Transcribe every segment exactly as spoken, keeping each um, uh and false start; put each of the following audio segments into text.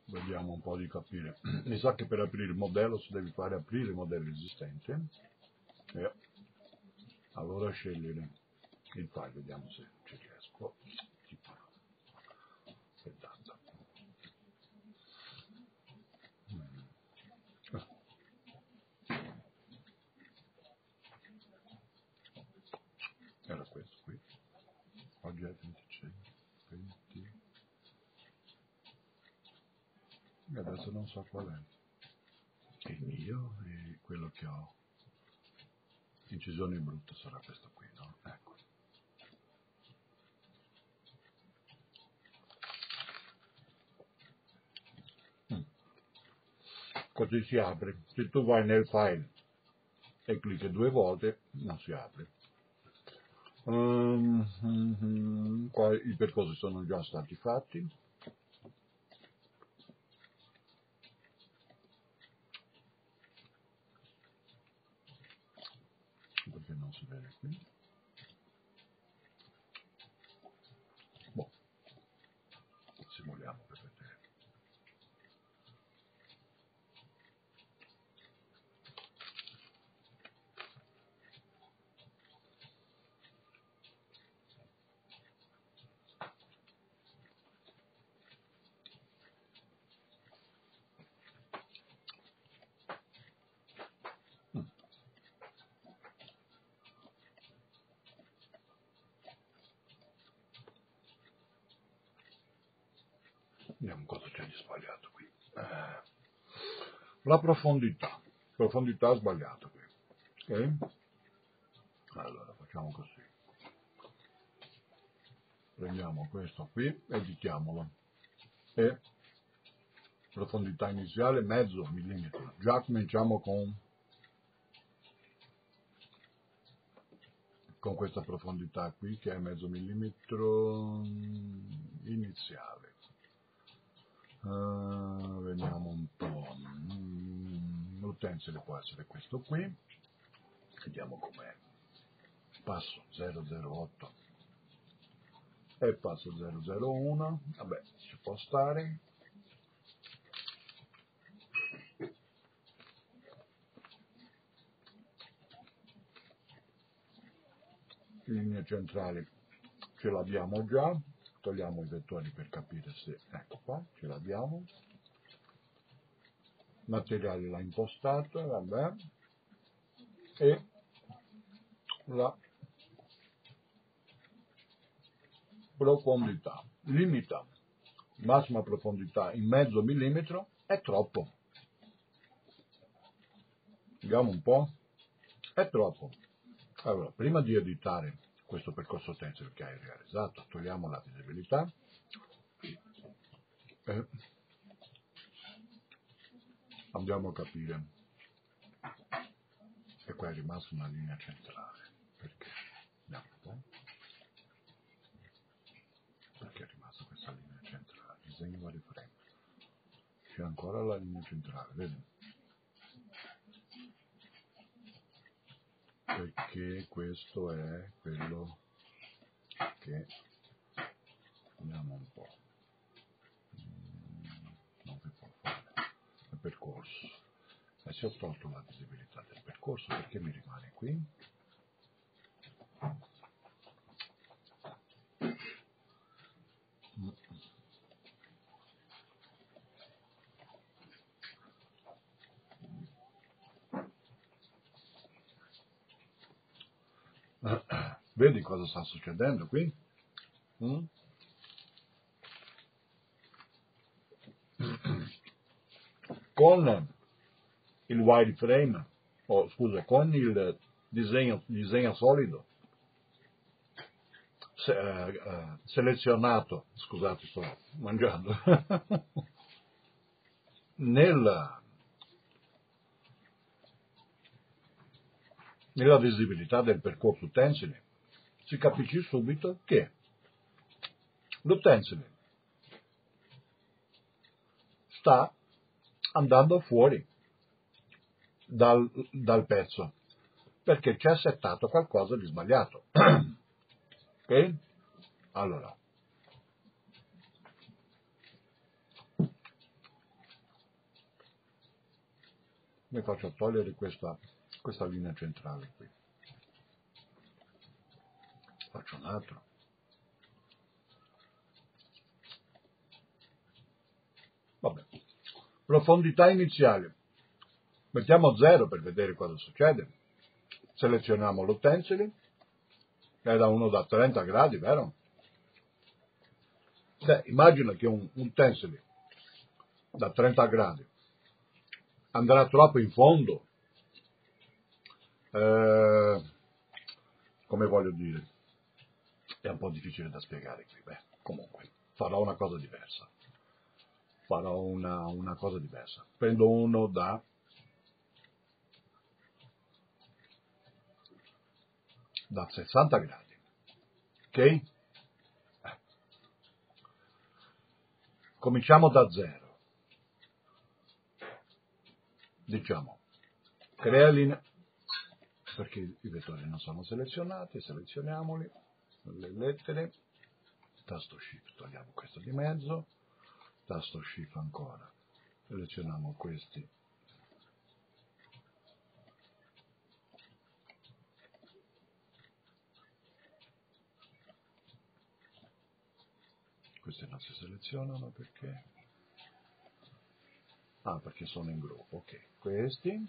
Vediamo un po' di capire. Mi sa che per aprire il modello si deve fare aprire il modello esistente e allora scegliere il file, vediamo se ci riesco. Tipo, aspettate. Era questo qui, oggetti venti, e adesso non so qual è il mio e quello che ho. Incisione brutta sarà questo qui, no? Ecco. Mm. Così si apre. Se tu vai nel file e clicchi due volte, non si apre. Um, mm-hmm. Qua i percorsi sono già stati fatti. Perché non si vede qui? Boh, simuliamo per vedere. Mm. Vediamo cosa c'è di sbagliato qui. Eh, la profondità. Profondità sbagliata qui. Ok? Allora facciamo così. Prendiamo questo qui, editiamolo. E profondità iniziale mezzo millimetro. Già cominciamo con, con questa profondità qui che è mezzo millimetro iniziale. Uh, vediamo un po'. Mm, l'utensile può essere questo qui. Vediamo com'è. Passo zero zero otto e passo zero zero uno. Vabbè, ci può stare. Linea centrale ce l'abbiamo già, togliamo i vettori per capire se, ecco qua, ce l'abbiamo. Materiale l'ha impostato, vabbè, e la profondità, limita, massima profondità in mezzo millimetro è troppo. Vediamo un po', è troppo. Allora, prima di editare questo percorso tensile che hai realizzato, togliamo la visibilità e andiamo a capire che qua è rimasta una linea centrale. Perché? Andiamo un po'. Perché è rimasta questa linea centrale? Disegno vari frame. C'è ancora la linea centrale, vedi? Perché questo è quello che andiamo un po'. Non si può fare. Il percorso. E se ho tolto la visibilità del percorso, perché mi rimane qui? Vedi cosa sta succedendo qui? Mm? Con il wireframe, o scusa, con il disegno, disegno solido se, eh, eh, selezionato, scusate sto mangiando, nel, nella visibilità del percorso tensile, si capisce subito che l'utensile sta andando fuori dal, dal pezzo, perché c'è settato qualcosa di sbagliato. Ok? Allora, ne faccio togliere questa, questa linea centrale qui. Faccio un altro. Vabbè. Profondità iniziale. Mettiamo zero per vedere cosa succede. Selezioniamo l'utensile. Era uno da trenta gradi, vero? Beh, immagina che un utensile da trenta gradi andrà troppo in fondo. Eh, come voglio dire, è un po' difficile da spiegare qui. Beh, comunque, farò una cosa diversa. Farò una, una cosa diversa. Prendo uno da da sessanta gradi, ok? Eh. Cominciamo da zero. Diciamo, crea linea, perché i vettori non sono selezionati, selezioniamoli, le lettere, tasto shift, togliamo questo di mezzo, tasto shift ancora, selezioniamo questi. Questi non si selezionano perché? Ah, perché sono in gruppo, ok. Questi,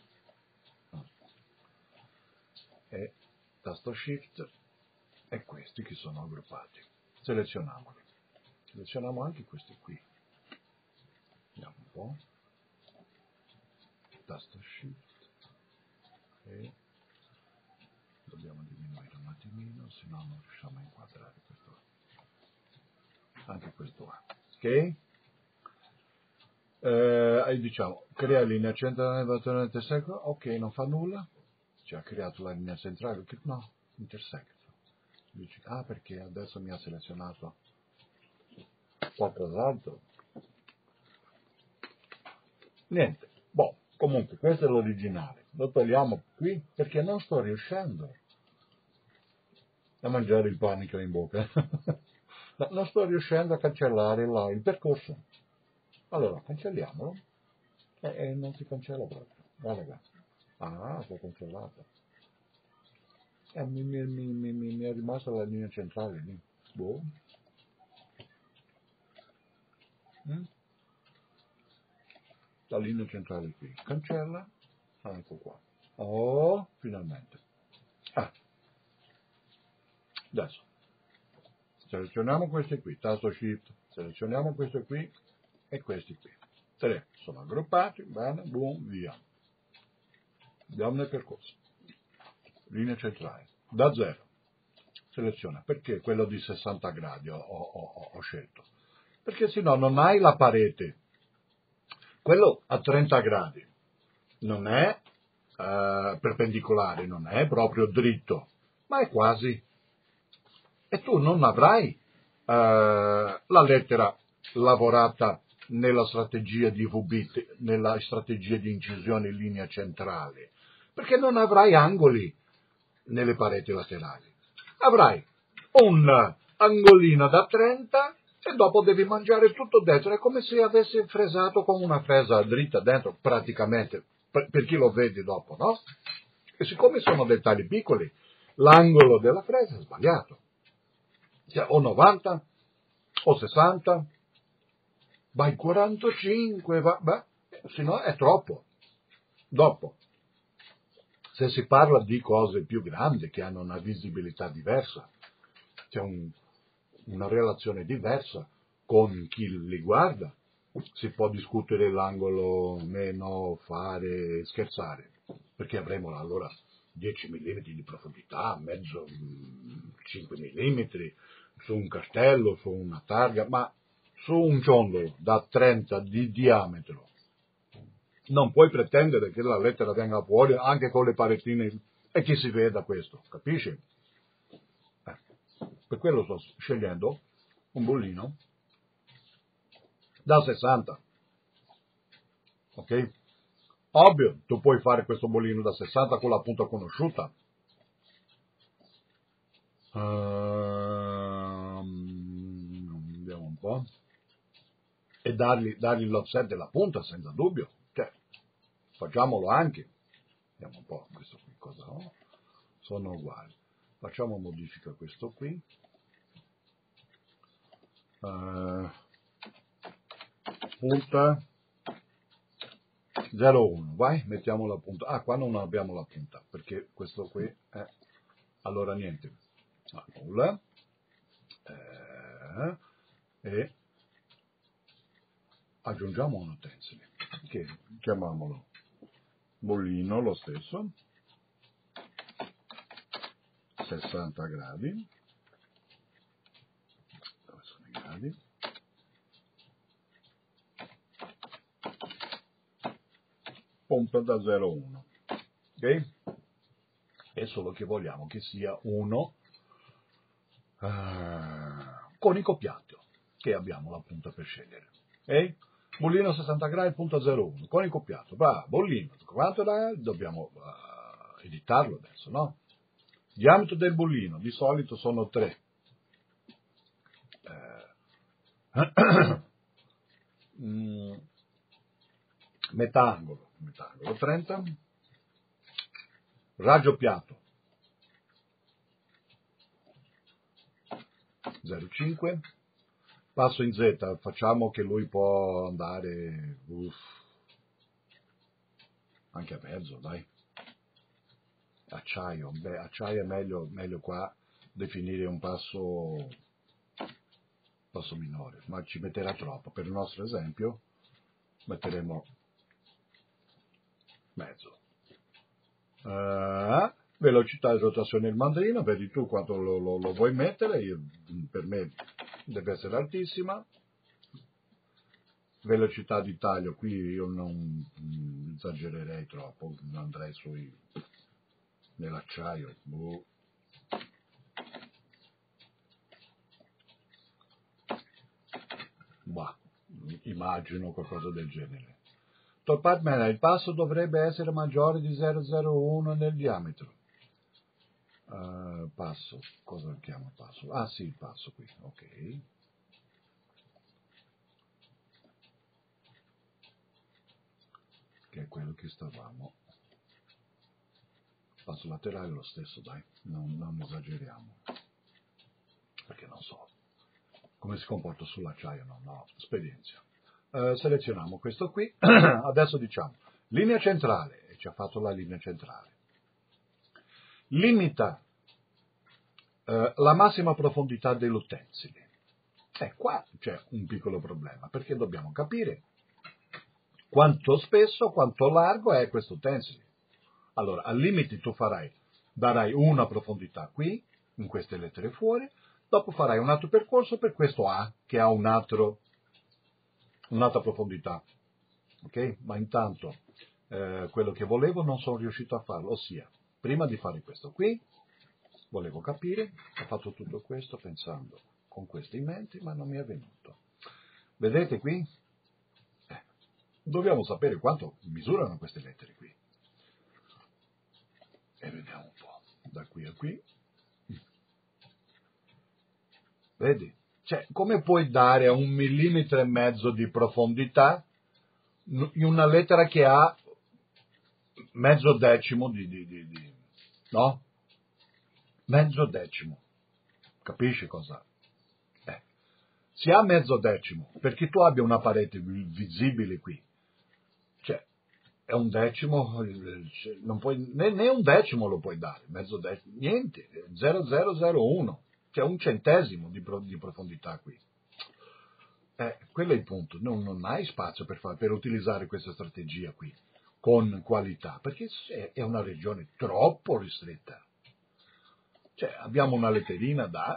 e tasto shift, e questi che sono aggruppati. Selezioniamoli. Selezioniamo anche questi qui. Vediamo un po'. Tasto shift, e dobbiamo diminuire un attimino, se no non riusciamo a inquadrare questo. Anche questo qua, ok? Eh, diciamo, crea linea centrale del secolo, ok, non fa nulla, ci ha creato la linea centrale, no, intersect. Dici, ah, perché adesso mi ha selezionato qualcos'altro. Niente, boh, comunque questo è l'originale, lo togliamo qui perché non sto riuscendo a mangiare il panico in bocca. No, non sto riuscendo a cancellare la, il percorso. Allora, cancelliamolo. E, e non si cancella proprio. Guarda, ah, si è cancellato. E mi, mi, mi, mi, mi è rimasta la linea centrale lì. Boh. Mm? La linea centrale qui. Cancella. Ah, ecco qua. Oh, finalmente. Ah, adesso. Selezioniamo questi qui. Tasto shift. Selezioniamo questi qui e questi qui. Tre sono aggruppati. Bene, boom, via. Andiamo nel percorso. Linea centrale. Da zero. Seleziona. Perché quello di sessanta gradi ho, ho, ho scelto? Perché se no non hai la parete. Quello a trenta gradi non è eh, perpendicolare, non è proprio dritto, ma è quasi. E tu non avrai eh, la lettera lavorata nella strategia di V B, nella strategia di incisione in linea centrale, perché non avrai angoli nelle pareti laterali. Avrai un angolino da trenta e dopo devi mangiare tutto dentro. È come se avessi fresato con una fresa dritta dentro, praticamente, per, per chi lo vede dopo, no? E siccome sono dettagli piccoli, l'angolo della fresa è sbagliato. Cioè, o novanta, o sessanta, vai quarantacinque, va, beh, se no è troppo. Dopo, se si parla di cose più grandi che hanno una visibilità diversa, c'è un, una relazione diversa con chi li guarda, si può discutere l'angolo meno, fare, scherzare, perché avremo allora dieci millimetri di profondità, mezzo cinque millimetri, su un castello, su una targa, ma su un ciondolo da trenta di diametro non puoi pretendere che la lettera venga fuori anche con le paretine e che si veda questo, capisci? Eh, per quello sto scegliendo un bollino da sessanta, ok? Ovvio, tu puoi fare questo bollino da sessanta con la punta conosciuta. Um, vediamo un po'. E dargli, dargli l'offset della punta, senza dubbio. Cioè, Facciamolo anche. Vediamo un po', questo qui cosa ho? Sono uguali. Facciamo modifica questo qui. Uh, punta zero uno, vai, mettiamo la punta. Ah, qua non abbiamo la punta, perché questo qui è... Allora niente. Ah, nulla. Eh, e aggiungiamo un utensile, che chiamiamolo bollino lo stesso, sessanta gradi, dove sono i gradi? Pompa da zero a uno, ok? È solo che vogliamo che sia uno uh, conico piatto, che abbiamo la punta per scegliere, ok? Bollino sessanta gradi, punta zero a uno, conico piatto, bravo, bollino, quanto è? Dobbiamo uh, editarlo adesso, no? Diametro del bollino, di solito sono tre. Eh, mm, metà angolo, metà angolo trenta, raggio piatto zero virgola cinque, passo in Z, facciamo che lui può andare uff, anche a mezzo, dai. Acciaio, beh, acciaio è meglio, meglio qua definire un passo, passo minore, ma ci metterà troppo. Per il nostro esempio metteremo mezzo. Uh, velocità di rotazione del mandrino, vedi tu quanto lo, lo, lo vuoi mettere, io, per me deve essere altissima. Velocità di taglio, qui io non mh, esagererei troppo, non andrei sui nell'acciaio. Boh. Bah, immagino qualcosa del genere. Tolpatman, il passo dovrebbe essere maggiore di zero virgola zero uno nel diametro. Uh, passo, cosa chiamo passo? Ah sì, il passo qui, ok. Che è quello che stavamo. Passo laterale lo stesso, dai, non, non esageriamo. Perché non so come si comporta sull'acciaio, non ho esperienza. Uh, selezioniamo questo qui, adesso diciamo, linea centrale, e ci ha fatto la linea centrale. Limita uh, la massima profondità dell'utensile. E qua c'è un piccolo problema, perché dobbiamo capire quanto spesso, quanto largo è questo utensile. Allora, al limite tu farai, darai una profondità qui, in queste lettere fuori, dopo farai un altro percorso per questo A, che ha un altro, un'altra profondità. Ok? Ma intanto, eh, quello che volevo non sono riuscito a farlo, ossia, prima di fare questo qui, volevo capire, ho fatto tutto questo pensando con questo in mente, ma non mi è venuto. Vedete qui? Eh, dobbiamo sapere quanto misurano queste lettere qui. E vediamo un po', da qui a qui. Vedi? Cioè, come puoi dare a un millimetro e mezzo di profondità in una lettera che ha mezzo decimo di, di, di, di no? Mezzo decimo. Capisci cosa? Eh. Se ha mezzo decimo, perché tu abbia una parete visibile qui, cioè, è un decimo, non puoi, né, né un decimo lo puoi dare, mezzo decimo, niente, zero virgola zero zero uno, c'è un centesimo di, di profondità qui. Eh, quello è il punto, non, non hai spazio per, far, per utilizzare questa strategia qui, con qualità, perché è una regione troppo ristretta. Cioè, abbiamo una letterina da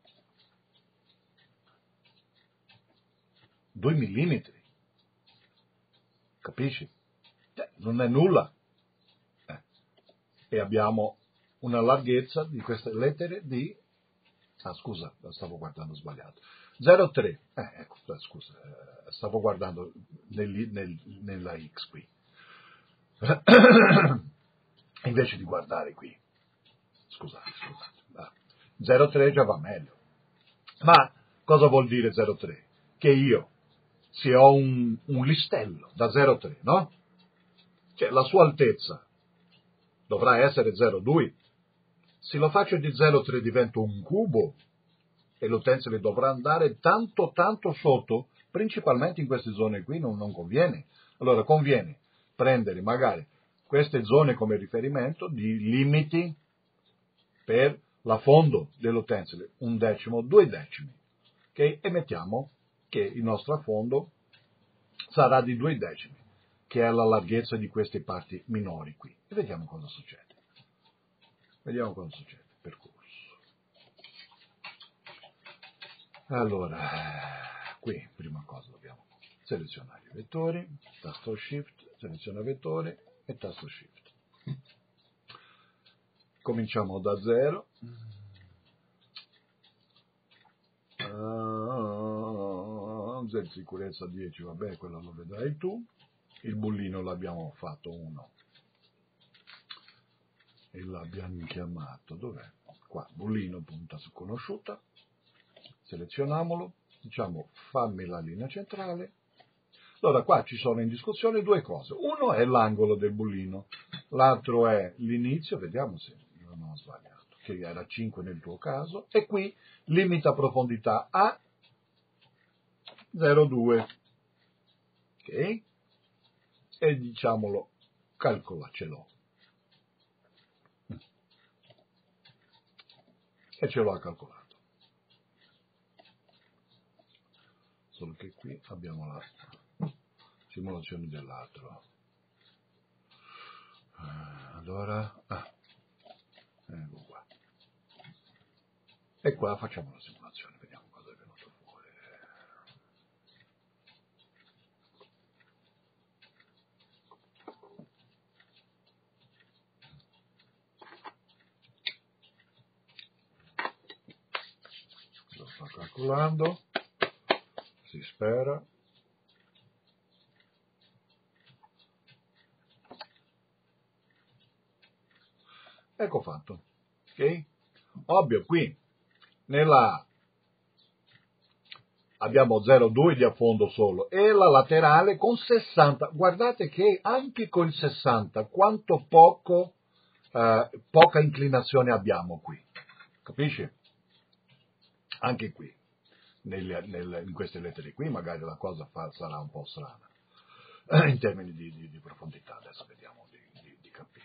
due millimetri, capisci? Cioè, non è nulla. Eh. E abbiamo una larghezza di queste lettere di... Ah, scusa, stavo guardando sbagliato. zero virgola tre. Eh, ecco, scusa, eh, stavo guardando nel, nel, nella X qui. Invece di guardare qui. Scusate, scusate. Ah, zero virgola tre già va meglio. Ma cosa vuol dire zero virgola tre? Che io, se ho un, un listello da zero virgola tre, no? cioè la sua altezza dovrà essere zero virgola due. Se lo faccio di zero virgola tre divento un cubo e l'utensile dovrà andare tanto tanto sotto, principalmente in queste zone qui non, non conviene. Allora conviene prendere magari queste zone come riferimento di limiti per l'affondo dell'utensile, un decimo, due decimi, okay? E mettiamo che il nostro affondo sarà di due decimi, che è la larghezza di queste parti minori qui. E vediamo cosa succede. Vediamo cosa succede. Percorso. Allora, qui, prima cosa, dobbiamo selezionare i vettori, tasto Shift, seleziona vettori e tasto Shift. Cominciamo da zero. Uh, Z sicurezza dieci, vabbè, quello lo vedrai tu. Il bullino l'abbiamo fatto uno. E l'abbiamo chiamato, dov'è? Qua, bullino punta su conosciuta. Selezioniamolo, diciamo fammi la linea centrale. Allora qua ci sono in discussione due cose, uno è l'angolo del bullino, l'altro è l'inizio, vediamo se non ho sbagliato, che era cinque nel tuo caso, e qui limita profondità a zero virgola due, ok? E diciamolo, calcolacelo. E ce l'ho calcolato. Solo che qui abbiamo la simulazione dell'altro. Allora, ah, ecco qua. E qua facciamo la simulazione, vediamo cosa è venuto fuori. Lo sto calcolando, si spera. Ecco fatto, ok? Ovvio, qui nella abbiamo zero virgola due di affondo solo e la laterale con sessanta. Guardate che anche con il sessanta quanto poco, eh, poca inclinazione abbiamo qui, capisci? Anche qui, nelle, nelle, in queste lettere qui magari la cosa fa, sarà un po' strana in termini di, di, di profondità. Adesso vediamo di, di, di capire.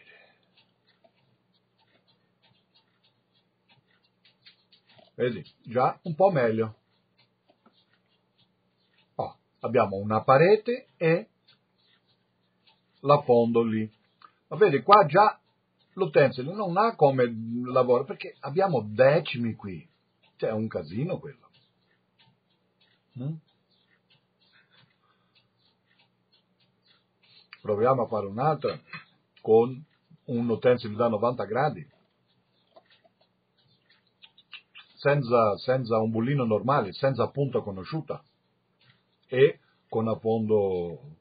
Vedi, già un po' meglio. Oh, abbiamo una parete e l'affondo lì. Ma vedi, qua già l'utensile non ha come lavoro, perché abbiamo decimi qui. Cioè, è un casino quello. Mm? Proviamo a fare un'altra con un utensile da novanta gradi. Senza, senza un bullino normale, senza punta conosciuta e con affondo,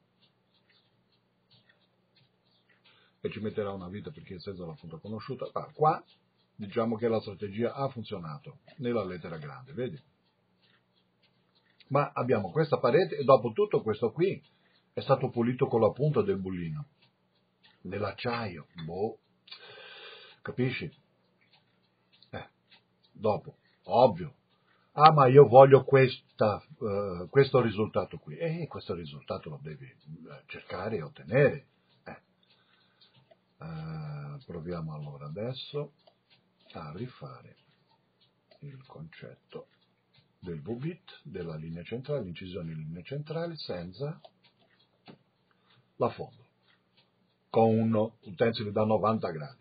e ci metterà una vita perché senza la punta conosciuta. Ah, qua diciamo che la strategia ha funzionato nella lettera grande, vedi? Ma abbiamo questa parete e dopo tutto questo qui è stato pulito con la punta del bullino, nell'acciaio, boh, capisci? Eh, dopo, ovvio. Ah, ma io voglio questa, uh, questo risultato qui. E questo risultato lo devi uh, cercare e ottenere. Eh. Uh, proviamo allora adesso a rifare il concetto del V-bit, della linea centrale, l'incisione in linea centrale, senza l'affondo, con un utensile da novanta gradi.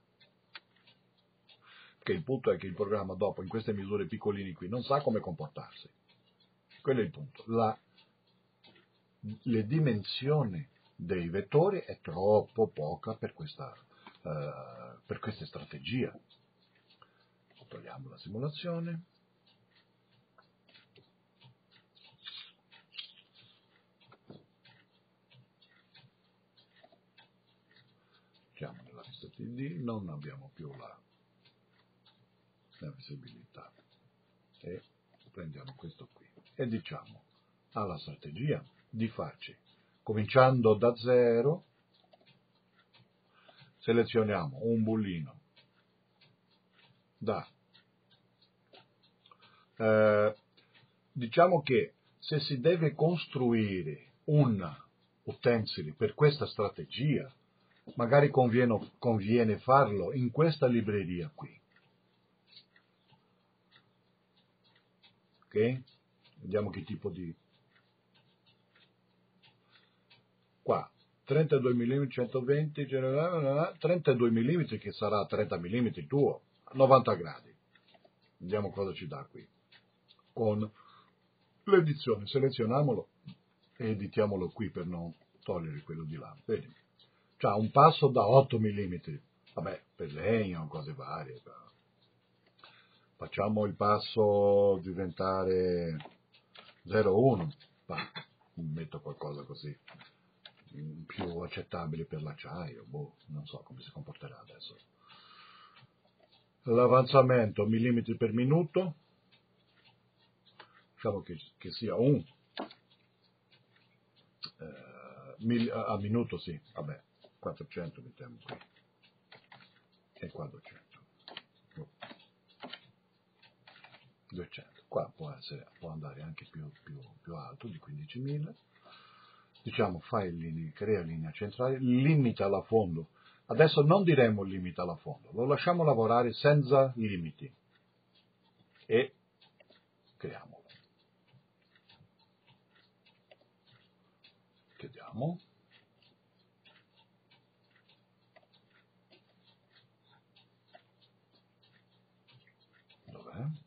Che il punto è che il programma dopo, in queste misure piccolini qui, non sa come comportarsi. Quello è il punto. La, le dimensioni dei vettori è troppo poca per questa, uh, per questa strategia. Togliamo la simulazione. Siamo nella vista T D, non abbiamo più la la visibilità e prendiamo questo qui e diciamo alla strategia di farci, cominciando da zero, selezioniamo un bullino da, eh, diciamo che se si deve costruire un utensile per questa strategia, magari conviene, conviene farlo in questa libreria qui. Ok? Vediamo che tipo di... Qua, trentadue millimetri, centoventi, trentadue millimetri che sarà trenta millimetri tuo, novanta gradi. Vediamo cosa ci dà qui. Con l'edizione, selezioniamolo e editiamolo qui per non togliere quello di là. Vedi? C'ha un passo da otto millimetri, vabbè, per legno, cose varie. Facciamo il passo diventare zero virgola uno, metto qualcosa così, più accettabile per l'acciaio, boh, non so come si comporterà adesso. L'avanzamento millimetri per minuto, diciamo che, che sia un eh, mil, a minuto, sì, vabbè, quattrocento mettiamo qui, e qua duecento, duecento, qua può, essere, può andare anche più, più, più alto di quindicimila, diciamo fai linea, crea linea centrale, limita la fondo. Adesso non diremo limita la fondo, lo lasciamo lavorare senza limiti e creiamolo. Chiediamo. Dov'è?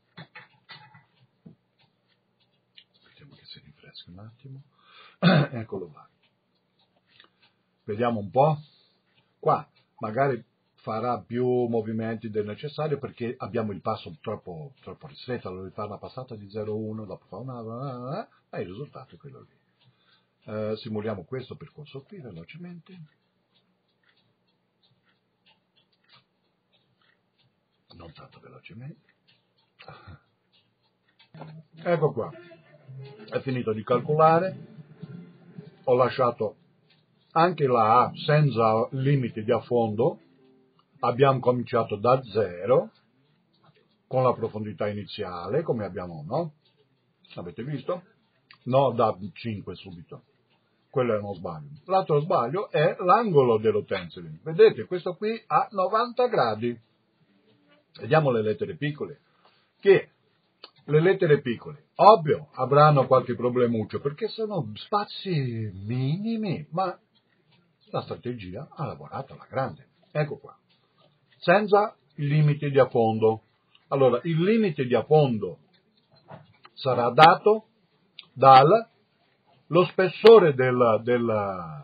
Aspettiamo che si rinfreschi un attimo. Eccolo là. Vediamo un po'. Qua magari farà più movimenti del necessario perché abbiamo il passo troppo, troppo ristretto, allora fa una passata di zero virgola uno, dopo fa una, e il risultato è quello lì. Eh, simuliamo questo per corso qui velocemente. Non tanto velocemente. Ecco qua. È finito di calcolare. Ho lasciato anche la A senza limiti di affondo. Abbiamo cominciato da zero con la profondità iniziale, come abbiamo, no? Avete visto? No, da cinque subito. Quello è uno sbaglio. L'altro sbaglio è l'angolo dell'utensile. Vedete, questo qui ha novanta gradi. Vediamo le lettere piccole. Che le lettere piccole, ovvio, avranno qualche problemuccio, perché sono spazi minimi, ma la strategia ha lavorato alla grande. Ecco qua. Senza limiti di affondo. Allora, il limite di affondo sarà dato dal lo spessore del, del,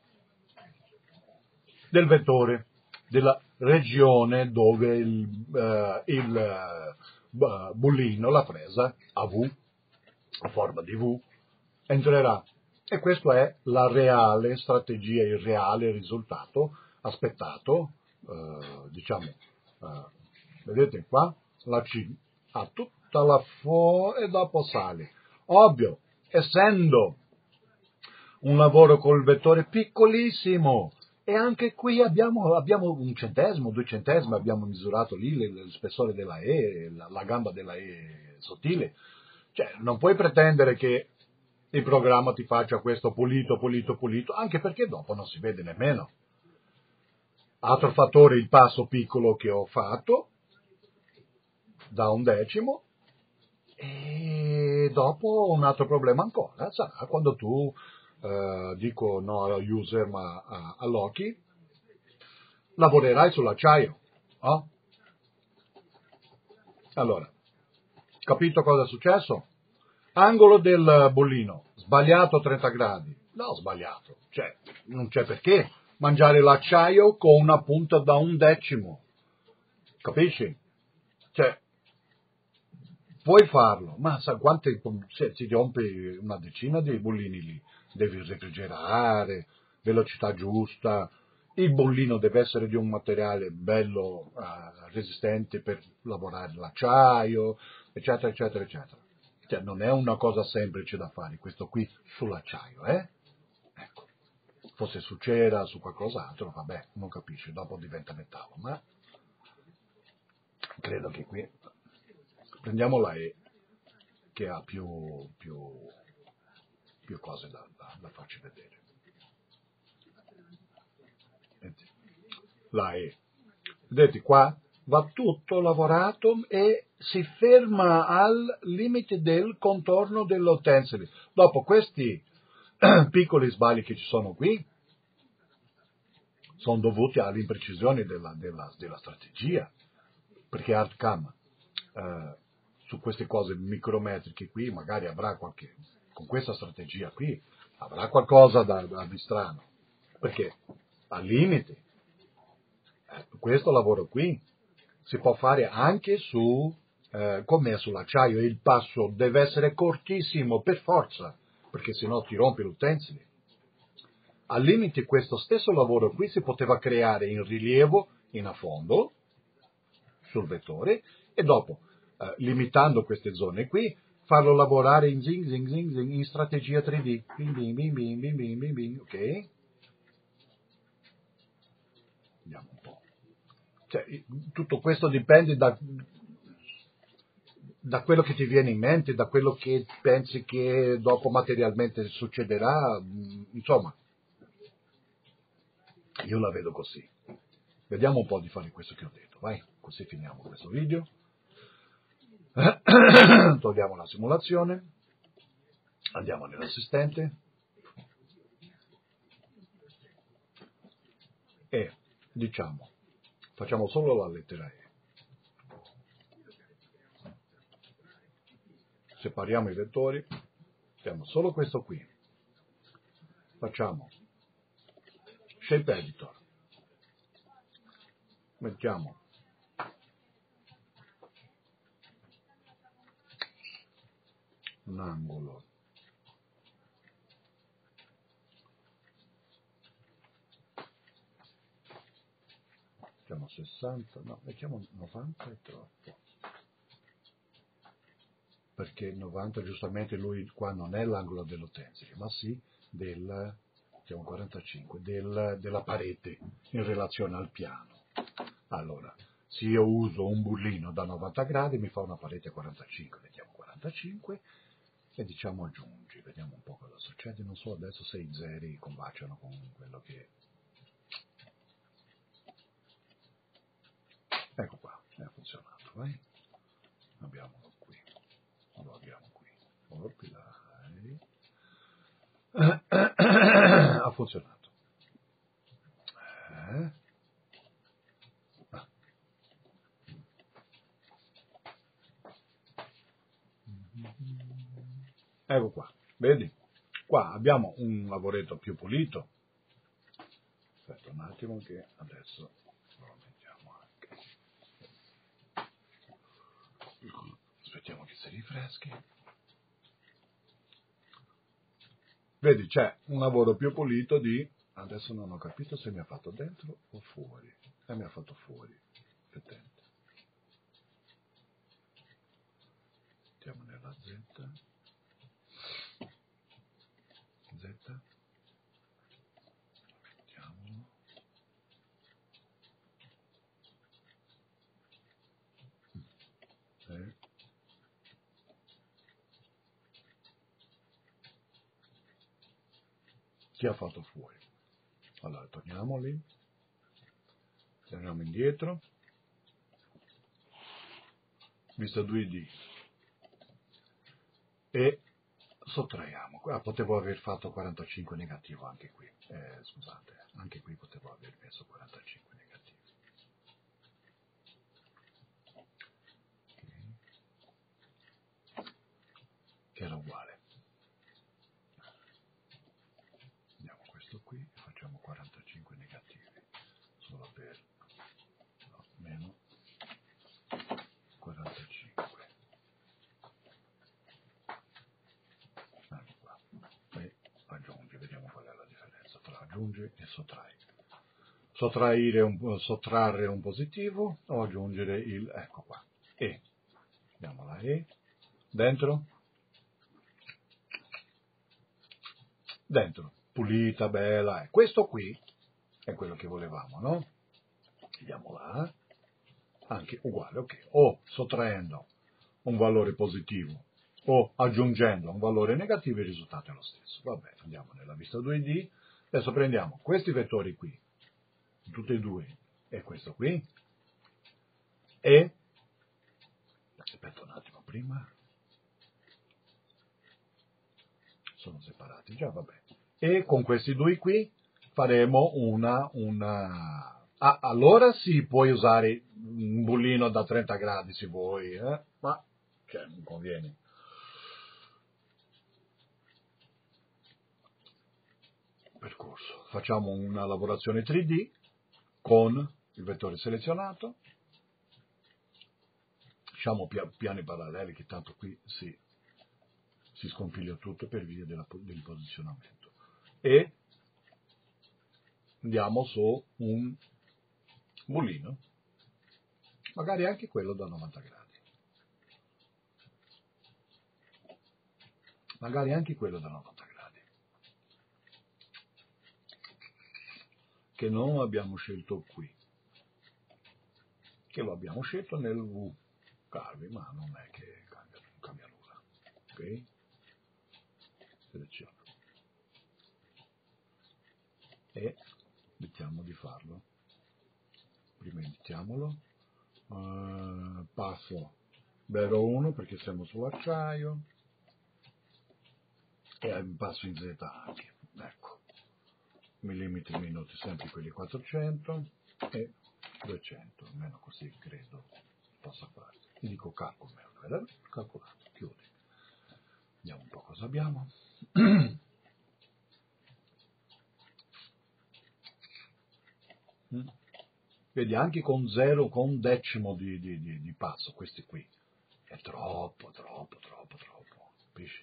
del vettore, della regione dove il, uh, il uh, bullino, la presa, a V, a forma di V, entrerà. E questo è la reale strategia, il reale risultato aspettato, uh, diciamo, uh, vedete qua, la C ha tutta la fo e dopo sale. Ovvio, essendo un lavoro col vettore piccolissimo, e anche qui abbiamo, abbiamo un centesimo, due centesimi, abbiamo misurato lì lo spessore della E, la, la gamba della E sottile. Cioè, non puoi pretendere che il programma ti faccia questo pulito, pulito, pulito, anche perché dopo non si vede nemmeno. Altro fattore, il passo piccolo che ho fatto, da un decimo, e dopo un altro problema ancora, sarà quando tu, eh, dico no allo user ma a, a Loki, lavorerai sull'acciaio. Oh? Allora, capito cosa è successo? Angolo del bollino, sbagliato trenta gradi. No, sbagliato, cioè, non c'è perché mangiare l'acciaio con una punta da un decimo. Capisci? Cioè, puoi farlo, ma sa quante, se ti rompi una decina di bollini lì, devi refrigerare, velocità giusta, il bollino deve essere di un materiale bello, uh, resistente per lavorare l'acciaio, eccetera, eccetera, eccetera. Cioè, non è una cosa semplice da fare, questo qui sull'acciaio, eh? Ecco. fosse su cera, su qualcos'altro, vabbè, non capisci, dopo diventa metallo, ma credo che qui, prendiamo la E, che ha più, più, più cose da, da, da farci vedere. La E, vedete qua, va tutto lavorato e si ferma al limite del contorno dell'utensile. Dopo questi piccoli sbagli che ci sono qui sono dovuti alle imprecisioni della, della, della strategia, perché ArtCam eh, su queste cose micrometriche qui magari avrà qualche, con questa strategia qui avrà qualcosa da, da di strano, perché al limite eh, questo lavoro qui si può fare anche su eh, come sull'acciaio, il passo deve essere cortissimo per forza, perché sennò ti rompi l'utensile. Al limite questo stesso lavoro qui si poteva creare in rilievo in affondo sul vettore e dopo, eh, limitando queste zone qui, farlo lavorare in zing zing zing zing in strategia tre D. Bing bing bing bing bing bing bing bing, ok? Vediamo un po'. Cioè, tutto questo dipende da, da quello che ti viene in mente, da quello che pensi che dopo materialmente succederà, insomma. Io la vedo così. Vediamo un po' di fare questo che ho detto, vai, così finiamo questo video. Togliamo la simulazione, andiamo nell'assistente e diciamo, facciamo solo la lettera E. Separiamo i vettori, mettiamo solo questo qui. Facciamo Shape Editor. Mettiamo un angolo mettiamo sessanta, no, mettiamo novanta è troppo, perché novanta giustamente lui qua non è l'angolo dell'utensile, ma sì del, mettiamo quarantacinque, del, della parete in relazione al piano. Allora, se io uso un bullino da novanta gradi mi fa una parete a quarantacinque, mettiamo quarantacinque e diciamo aggiungi, vediamo un po' cosa succede, non so adesso se i zeri combaciano con quello che... Ecco qua, è funzionato, vai? Abbiamolo qui, lo abbiamo qui, orpilai. Ha funzionato. Eh? Ah. Ecco qua, vedi? Qua abbiamo un lavoretto più pulito. Aspetta un attimo che adesso lo mettiamo anche. Aspettiamo che si rifreschi. Vedi, c'è un lavoro più pulito di... Adesso non ho capito se mi ha fatto dentro o fuori. E mi ha fatto fuori. Attento. Mettiamo nella Z. Z. Mettiamolo. E. Chi ha fatto fuori? Allora, torniamoli. Torniamo indietro. Vista due D. E sottraiamo. Ah, potevo aver fatto quarantacinque negativo anche qui. Eh, scusate, anche qui potevo aver messo quarantacinque negativi. Okay. Che era uguale. Andiamo questo qui e facciamo quarantacinque negativi. Solo per no, meno quarantacinque. Ecco qua. E aggiungi, vediamo qual è la differenza tra aggiungi e sottrai. Sottraire un, sottrarre un positivo o aggiungere il, ecco qua, E. Andiamo la E, dentro, dentro, pulita, bella. E questo qui è quello che volevamo, no? Andiamo là, anche uguale, ok. O sottraendo un valore positivo o aggiungendo un valore negativo, il risultato è lo stesso. Vabbè, andiamo nella vista due D, adesso prendiamo questi vettori qui, tutti e due, e questo qui, e, aspetta un attimo prima, sono separati già, vabbè, e con questi due qui faremo una, una, ah, allora sì, puoi usare un bullino da trenta gradi se vuoi, eh? Ma, cioè, non conviene. Percorso. Facciamo una lavorazione tre D con il vettore selezionato, lasciamo piani paralleli che tanto qui si, si sconfiglia tutto per via della, del posizionamento, e andiamo su un mulino, magari anche quello da novanta gradi, magari anche quello da novanta gradi, che non abbiamo scelto qui, che lo abbiamo scelto nel V Carvi, ma non è che cambia, non cambia nulla. Ok? Seleziono e mettiamo di farlo. Prima editiamolo, uh, passo zero uno perché siamo sull'acciaio e passo in Z anche, ecco, millimetri minuti sempre quelli quattrocento e duecento, almeno così credo possa fare. Ti dico calcolo, vero? Calcolato, chiudi. Vediamo un po' cosa abbiamo. Vedi, anche con zero, con decimo di, di, di, di passo, questi qui, è troppo, troppo, troppo, troppo, capisci?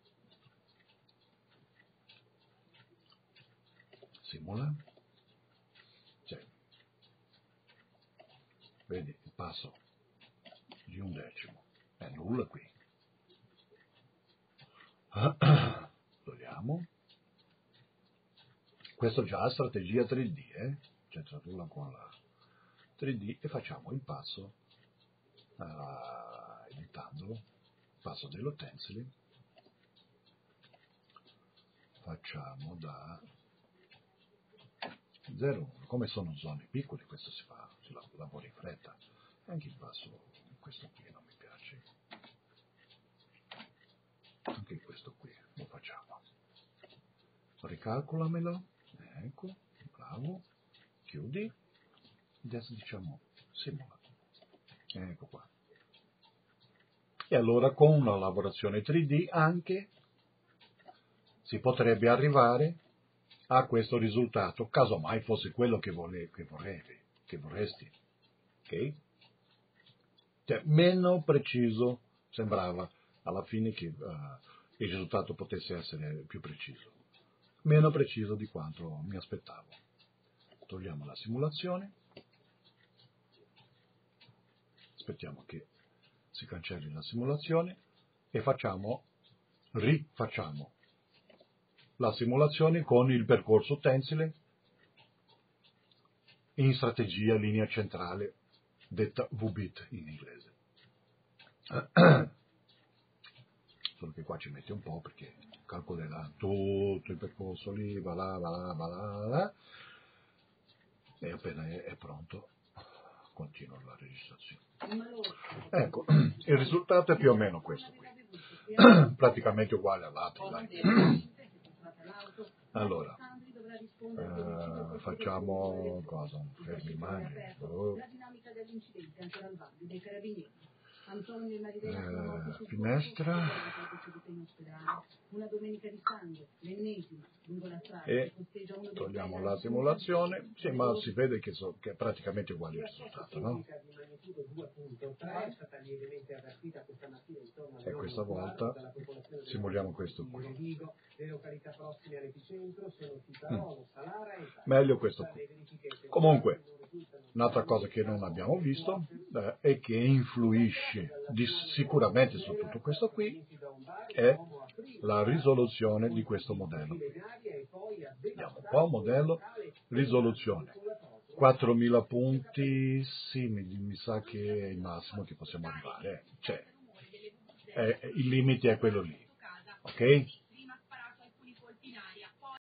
Simula, cioè, vedi, il passo di un decimo, è nulla qui. Togliamo. Questo già è strategia tre D, eh? Cioè tradurla con la tre D e facciamo il passo, uh, editandolo, passo dello stencil, facciamo da zero uno, come sono zone piccole questo si fa, si lavora in fretta, anche il passo, questo qui non mi piace, anche questo qui lo facciamo, ricalcolamelo, ecco, bravo, chiudi, adesso diciamo simula, ecco qua. E allora con una lavorazione tre D anche si potrebbe arrivare a questo risultato, casomai fosse quello che, vole, che, vorrevi, che vorresti. Ok? Cioè, meno preciso sembrava alla fine che uh, il risultato potesse essere più preciso. Meno preciso di quanto mi aspettavo. Togliamo la simulazione. Aspettiamo che si cancelli la simulazione e facciamo, rifacciamo la simulazione con il percorso tensile in strategia linea centrale, detta V bit in inglese. Solo che qua ci mette un po' perché calcolerà tutto il percorso lì, va là, va là, va là, va là, e appena è, è pronto continua la registrazione. Ecco, il risultato è più o meno questo qui, praticamente uguale all'altro, dai. Allora, eh, facciamo cosa? Fermi immagini. Oh. Eh, finestra e togliamo la simulazione. Sì, ma si vede che, so, che è praticamente uguale il risultato, no? E questa volta simuliamo questo qui. Mm. Meglio questo qui. Comunque, un'altra cosa che non abbiamo visto eh, e che influisce di, sicuramente su tutto questo qui è la risoluzione di questo modello. Vediamo un po', modello, risoluzione. quattromila punti, sì, mi, mi sa che è il massimo che possiamo arrivare, cioè, è, il limite è quello lì, ok?